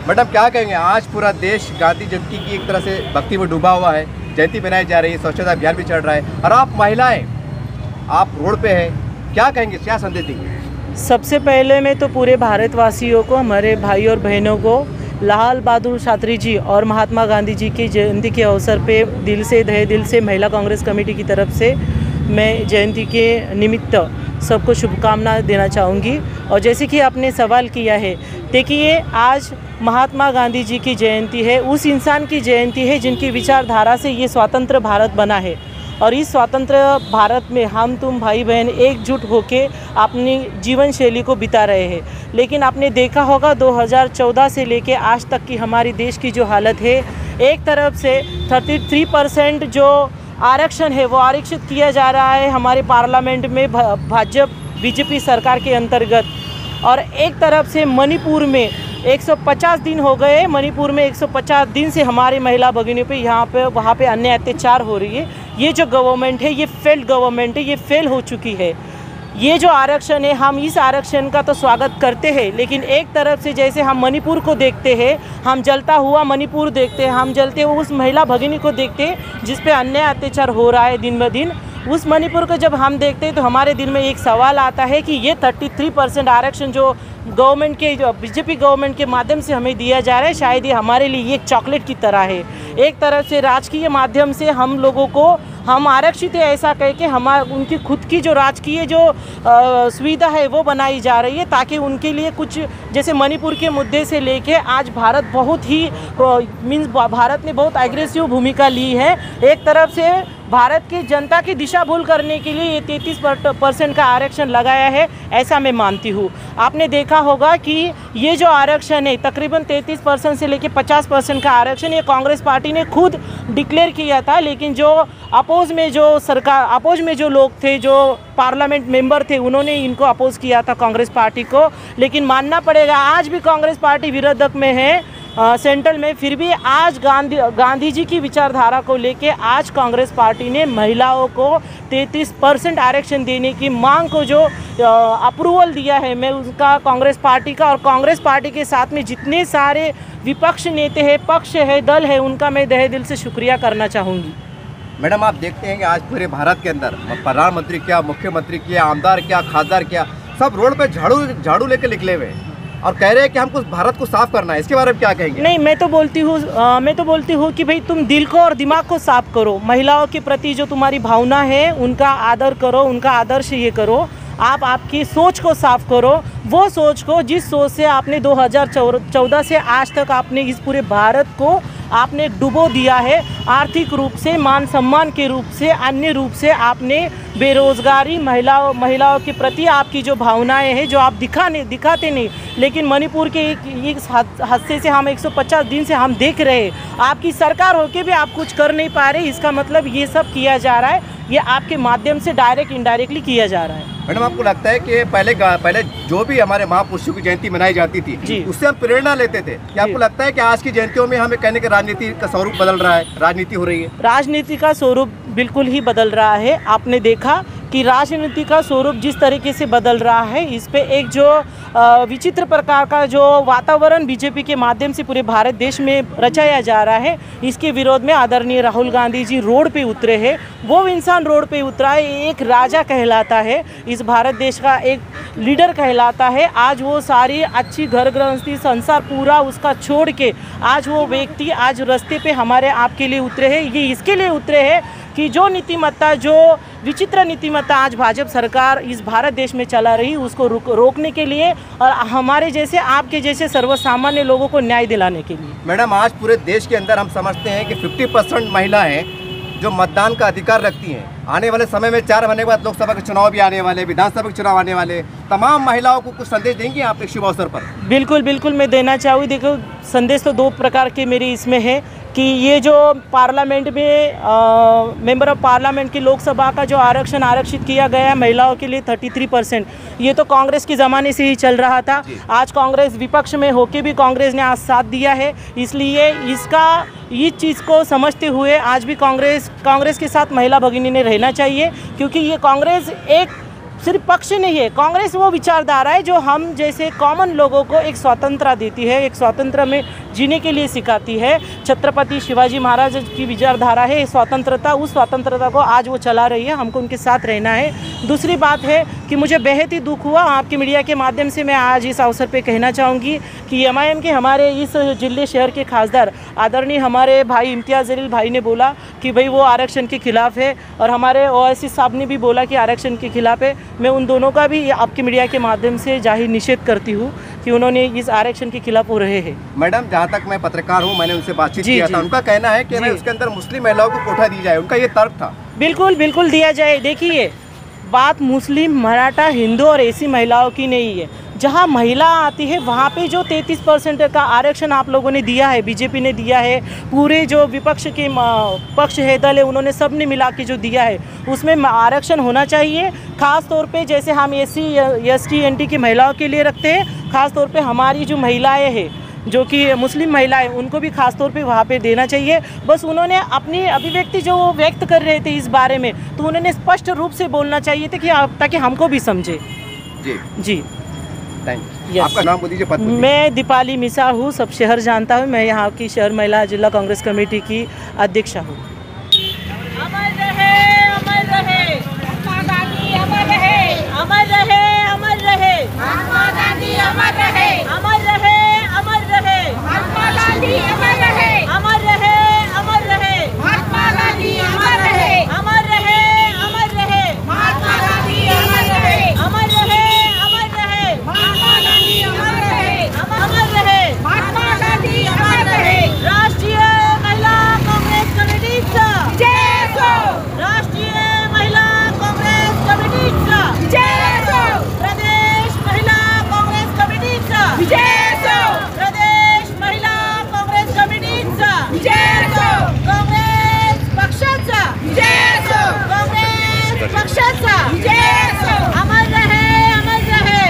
Madam क्या कहेंगे, आज पूरा देश गांधी जयंती की एक तरह से भक्ति में डूबा हुआ है, जयंती मनाई जा रही है, स्वच्छता अभियान भी चल रहा है और आप महिलाएं आप रोड पे हैं, क्या कहेंगे, क्या संदेश देंगे? सबसे पहले मैं तो पूरे भारतवासियों को, हमारे भाई और बहनों को लाल बहादुर शास्त्री जी और महात्मा गांधी जी की जयंती के अवसर पे दिल से तहे दिल से महिला कांग्रेस कमेटी की तरफ से मैं जयंती के निमित्त सबको शुभकामनाएं देना चाहूँगी। और जैसे कि आपने सवाल किया है, देखिए आज महात्मा गांधी जी की जयंती है, उस इंसान की जयंती है जिनकी विचारधारा से ये स्वतंत्र भारत बना है। और इस स्वतंत्र भारत में हम तुम भाई बहन एकजुट होके अपनी जीवन शैली को बिता रहे हैं। लेकिन आपने देखा होगा 2014 से लेके आज तक की हमारी देश की जो हालत है, एक तरफ से 33% जो आरक्षण है वो आरक्षित किया जा रहा है हमारे पार्लियामेंट में भाजपा बीजेपी सरकार के अंतर्गत, और एक तरफ से मणिपुर में 150 दिन हो गए, मणिपुर में 150 दिन से हमारे महिला भगिनियों पे यहाँ पे वहाँ पे अन्य अत्याचार हो रही है। ये जो गवर्नमेंट है ये फेल्ड गवर्नमेंट है, ये फेल हो चुकी है। ये जो आरक्षण है, हम इस आरक्षण का तो स्वागत करते हैं, लेकिन एक तरफ से जैसे हम मणिपुर को देखते हैं, हम जलता हुआ मणिपुर देखते हैं, हम जलते हुए उस महिला भगिनी को देखते हैं जिस पे अन्य अत्याचार हो रहा है दिन ब दिन, उस मणिपुर को जब हम देखते हैं तो हमारे दिल में एक सवाल आता है कि ये 33% आरक्षण जो गवर्नमेंट के बीजेपी गवर्नमेंट के माध्यम से हमें दिया जा रहा है, शायद ये हमारे लिए एक चॉकलेट की तरह है। एक तरफ से राजकीय माध्यम से हम लोगों को हम आरक्षित है ऐसा कह के हमारे उनकी खुद की जो राजकीय जो सुविधा है वो बनाई जा रही है, ताकि उनके लिए कुछ, जैसे मणिपुर के मुद्दे से लेके आज भारत बहुत ही भारत ने बहुत एग्रेसिव भूमिका ली है। एक तरफ से भारत की जनता की दिशा भूल करने के लिए ये 33% का आरक्षण लगाया है, ऐसा मैं मानती हूँ। आपने देखा होगा कि ये जो आरक्षण है तकरीबन 33% से लेकर 50% का आरक्षण ये कांग्रेस पार्टी ने खुद डिक्लेयर किया था, लेकिन जो अपोज में जो लोग थे, जो पार्लियामेंट मेंबर थे, उन्होंने इनको अपोज किया था कांग्रेस पार्टी को। लेकिन मानना पड़ेगा आज भी कांग्रेस पार्टी विरोधक में है सेंट्रल में, फिर भी आज गांधी जी की विचारधारा को लेके आज कांग्रेस पार्टी ने महिलाओं को 33% आरक्षण देने की मांग को जो अप्रूवल दिया है, मैं उसका कांग्रेस पार्टी का और कांग्रेस पार्टी के साथ में जितने सारे विपक्ष नेता हैं, पक्ष है, दल है, उनका मैं तहे दिल से शुक्रिया करना चाहूँगी। मैडम आप देखते हैं कि आज पूरे भारत के अंदर प्रधानमंत्री क्या, मुख्यमंत्री क्या, आमदार क्या, खासदार क्या, सब रोड पे झाड़ू लेके निकले हुए और कह रहे हैं कि हमको भारत को साफ करना है। इसके बारे में क्या कहेंगे? नहीं, मैं तो बोलती हूँ कि भाई तुम दिल को और दिमाग को साफ करो। महिलाओं के प्रति जो तुम्हारी भावना है उनका आदर करो, उनका आदर्श ये करो। आप आपकी सोच को साफ करो, वो सोच को जिस सोच से आपने 2014 से आज तक आपने इस पूरे भारत को आपने डुबो दिया है, आर्थिक रूप से, मान सम्मान के रूप से, अन्य रूप से आपने बेरोजगारी, महिलाओं के प्रति आपकी जो भावनाएं हैं जो आप दिखाते नहीं, लेकिन मणिपुर के एक हादसे से हम 150 दिन से हम देख रहे हैं, आपकी सरकार होके भी आप कुछ कर नहीं पा रहे। इसका मतलब ये सब किया जा रहा है, ये आपके माध्यम से डायरेक्ट इनडायरेक्टली किया जा रहा है। मैडम आपको लगता है कि पहले जो भी हमारे महापुरुषों की जयंती मनाई जाती थी उससे हम प्रेरणा लेते थे, क्या आपको लगता है कि आज की जयंतियों में हमें कहने के राजनीति का स्वरूप बदल रहा है, राजनीति हो रही है? राजनीति का स्वरूप बिल्कुल ही बदल रहा है। आपने देखा कि राजनीति का स्वरूप जिस तरीके से बदल रहा है, इस पे एक जो विचित्र प्रकार का जो वातावरण बीजेपी के माध्यम से पूरे भारत देश में रचाया जा रहा है, इसके विरोध में आदरणीय राहुल गांधी जी रोड पे उतरे हैं। वो इंसान रोड पे उतरा है, एक राजा कहलाता है, इस भारत देश का एक लीडर कहलाता है। आज वो सारी अच्छी घर गृहस्थी संसार पूरा उसका छोड़ के आज वो व्यक्ति आज रास्ते पे हमारे आपके लिए उतरे हैं। ये इसके लिए उतरे हैं कि जो नीतिमत्ता, जो विचित्र नीतिमत्ता आज भाजपा सरकार इस भारत देश में चला रही, उसको रोकने के लिए और हमारे जैसे आपके जैसे सर्वसामान्य लोगों को न्याय दिलाने के लिए। मैडम आज पूरे देश के अंदर हम समझते हैं कि 50% महिलाएं जो मतदान का अधिकार रखती हैं, आने वाले समय में 4 महीने के बाद लोकसभा के चुनाव भी आने वाले, विधानसभा के चुनाव आने वाले, तमाम महिलाओं को कुछ संदेश देंगी आप एक शुभ अवसर पर? बिल्कुल मैं देना चाहूँगी। देखो, संदेश तो 2 प्रकार के मेरे इसमें है कि ये जो पार्लियामेंट में मेंबर ऑफ पार्लियामेंट की लोकसभा का जो आरक्षित किया गया है महिलाओं के लिए 33%, ये तो कांग्रेस के ज़माने से ही चल रहा था। आज कांग्रेस विपक्ष में होके भी कांग्रेस ने आज साथ दिया है, इसलिए इस चीज़ को समझते हुए आज भी कांग्रेस के साथ महिला भगिनी ने रहना चाहिए, क्योंकि ये कांग्रेस एक सिर्फ पक्ष नहीं है, कांग्रेस वो विचारधारा है जो हम जैसे कॉमन लोगों को एक स्वतंत्रता देती है, एक स्वतंत्र में जीने के लिए सिखाती है। छत्रपति शिवाजी महाराज की विचारधारा है स्वतंत्रता, उस स्वतंत्रता को आज वो चला रही है, हमको उनके साथ रहना है। दूसरी बात है कि मुझे बेहद ही दुख हुआ, आपके मीडिया के माध्यम से मैं आज इस अवसर पे कहना चाहूँगी कि एमआईएम के हमारे इस जिले शहर के खासदार आदरणीय हमारे भाई इम्तियाज़ जलील भाई ने बोला कि भाई वो आरक्षण के खिलाफ़ है, और हमारे ओवैसी साहब ने भी बोला कि आरक्षण के खिलाफ़ है। मैं उन दोनों का भी आपके मीडिया के माध्यम से जाहिर निषेध करती हूँ कि उन्होंने इस आरक्षण के खिलाफ हो रहे हैं। मैडम, जहाँ तक मैं पत्रकार हूँ, मैंने उनसे बातचीत जी, किया जी, था, उनका कहना है कि उसके अंदर मुस्लिम महिलाओं को कोटा दी जाए, उनका ये तर्क था। बिल्कुल बिल्कुल दिया जाए। देखिए, बात मुस्लिम, मराठा, हिंदू और ऐसी महिलाओं की नहीं है। जहाँ महिला आती है वहाँ पे जो 33% का आरक्षण आप लोगों ने दिया है, बीजेपी ने दिया है, पूरे जो विपक्ष के पक्ष है, दल है, उन्होंने सब ने मिला के जो दिया है उसमें आरक्षण होना चाहिए। ख़ास तौर पे जैसे हम SC ST NT की महिलाओं के लिए रखते हैं, ख़ास तौर पे हमारी जो महिलाएं हैं जो कि मुस्लिम महिलाएं, उनको भी खास तौर पे वहाँ पे देना चाहिए। बस उन्होंने अपनी अभिव्यक्ति जो व्यक्त कर रहे थे इस बारे में, तो उन्होंने स्पष्ट रूप से बोलना चाहिए था कि ताकि हमको भी समझे। जी थैंक यू। आपका नाम बोल दीजिए, पद बोल दीजिए। मैं दीपाली मिसा हूँ, सब शहर जानता हूँ। मैं यहाँ की शहर महिला जिला कांग्रेस कमेटी की अध्यक्षा हूँ। अमर रहे, अमर रहे महात्मा गांधी, अमर रहे, अमर रहे, अमर रहे महात्मा गांधी, अमर रहे, अमर रहे, अमर रहे महात्मा गांधी, अमर रहे, अमर रहे, अमर रहे महात्मा गांधी, अमर रहे, अमर रहे, अमर रहे महात्मा गांधी, अमर रहे, अमर रहे, अमर रहे महात्मा गांधी, अमर रहे, अमर रहे महात्मा गांधी, अमर रहे। राष्ट्रीय महिला कांग्रेस कमेटीचा जय हो, राष्ट्रीय महिला कांग्रेस कमेटीचा जय हो, प्रदेश महिला कांग्रेस कमेटीचा जय हो, प्रदेश महिला कांग्रेस कमेटीचा जय हो, काँग्रेस पक्षाचा जय हो, काँग्रेस पक्षाचा जय हो। अमर रहे, अमर रहे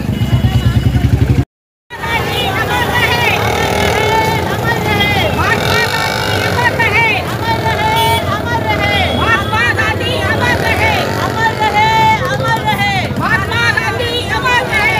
अमर रहे, अमर रहे महात्मा गांधी, अमर रहे, अमर रहे, अमर रहे महात्मा गांधी, अमर रहे, अमर रहे, अमर रहे महात्मा गांधी, अमर रहे।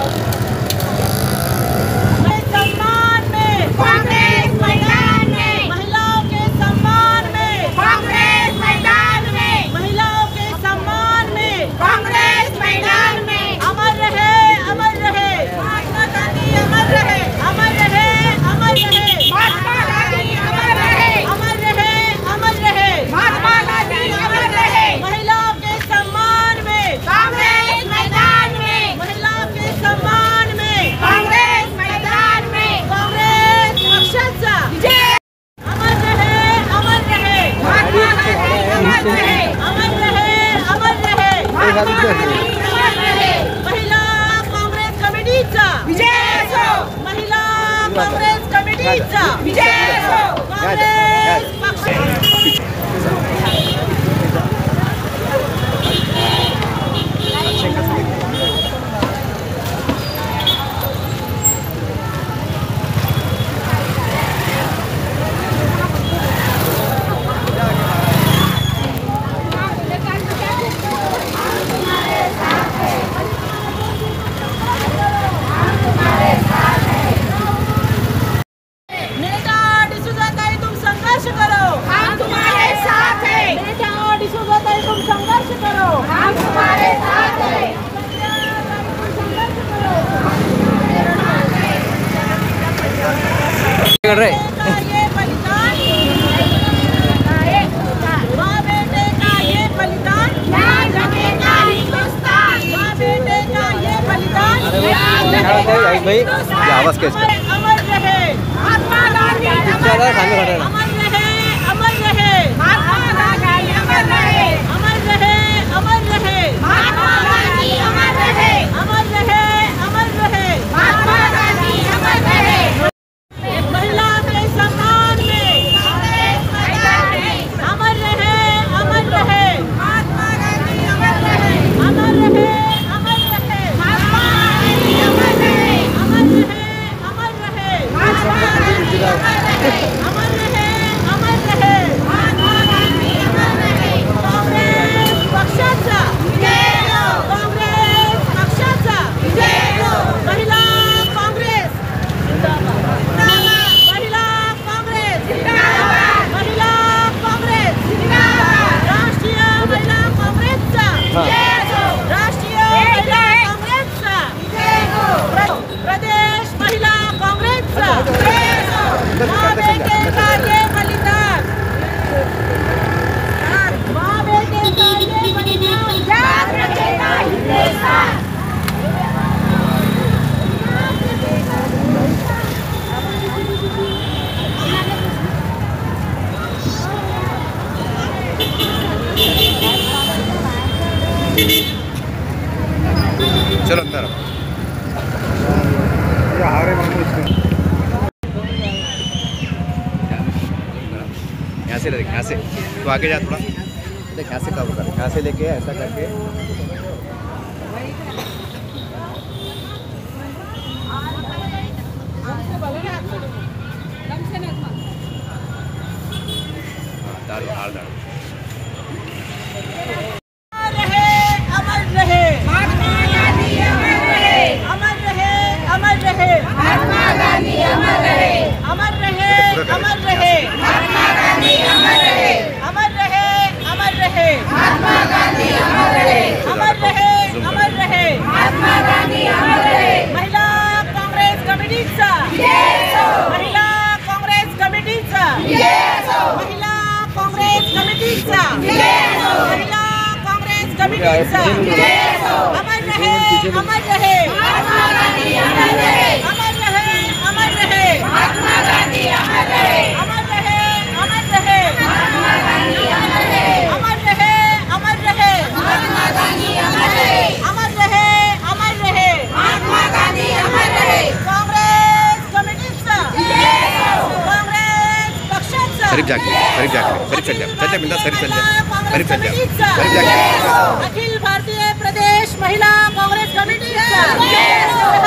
सम्मान में कांग्रेस मैदान में, महिलाओं के सम्मान में कांग्रेस मैदान में, महिलाओं के सम्मान में कांग्रेस मैदान में, अमर रहे, अमर रहे महात्मा गांधी, अमर रहे, अमर रहे, अमर रहे महात्मा गांधी, अमर रहे, अमर रहे, अमर रहे महात्मा गांधी, अमर रहे। महिलाओं के सम्मान में कांग्रेस मैदान में, महिलाओं के सम्मान में कांग्रेस मैदान में, कांग्रेस पक्षाचा जय। अमर रहे, अमर रहे महात्मा गांधी, अमर रहे, अमर रहे, अमर रहे महात्मा गांधी, अमर रहे। महिला कांग्रेस कमेटीचा जय हो, महिला कांग्रेस कमेटीचा जय हो, कांग्रेस पक्ष। नेता डिसूजा ताई, तुम संघर्ष करो, हम तुम्हारे साथ हैं। नेता डिसूजा ताई, तुम संघर्ष करो, हम तुम्हारे साथ हैं। कर रहे ये बलिदान, माँ बेटे का ये बलिदान, याद रखेगा हिंदुस्तान। माँ बेटे का ये बलिदान, याद रखेगा हिंदुस्तान। आवाज कैसे? अमर रहे महात्मा गांधी, अमर रहे, अमर रहे, अमर रहे महात्मा गांधी, अमर रहे, अमर रहे, अमर रहे महात्मा गांधी, अमर रहे, अमर रहे, अमर रहे महात्मा गांधी, अमर रहे। महिला के सम्मान में कांग्रेस मैदान में, अमर रहे, अमर रहे महात्मा गांधी, अमर रहे, अमर रहे, अमर रहे महात्मा गांधी, अमर रहे, अमर रहे, अमर रहे महात्मा गांधी, अमर रहे, अमर रहे, चलो अंदर यहाँ से ले, यहाँ से तो आगे जा थोड़ा, देख यहाँ से कब होगा, यहाँ से लेके ऐसा करके डाल डाल डाल। अमर रहे महात्मा गांधी, अमर रहे, अमर रहे, अमर रहे महात्मा गांधी, अमर रहे, अमर रहे, अमर रहे महात्मा गांधी, अमर रहे, अमर रहे, अमर रहे महात्मा गांधी, अमर रहे, अमर रहे, अमर रहे महात्मा गांधी, अमर रहे। महिला काँग्रेस कमिटीचा महिला काँग्रेस कमिटीचा महिला काँग्रेस कमिटीचा महिला काँग्रेस कमिटीचा अमर रहे, अमर रहे महात्मा गांधी, अमर रहे, अमर रहे, अमर रहे महात्मा गांधी, अमर रहे, अमर रहे, अमर रहे महात्मा गांधी, अमर रहे, अमर रहे, अमर रहे महात्मा गांधी, अमर रहे, अमर रहे, अमर रहे महात्मा गांधी, अमर रहे। काँग्रेस कमिटीचा काँग्रेस पक्षाचा करीब जाके चल जा, बिंदा करीब चल जा, करीब चल जा, करीब जाके। अखिल भारतीय प्रदेश महिला काँग्रेस कमिटीचा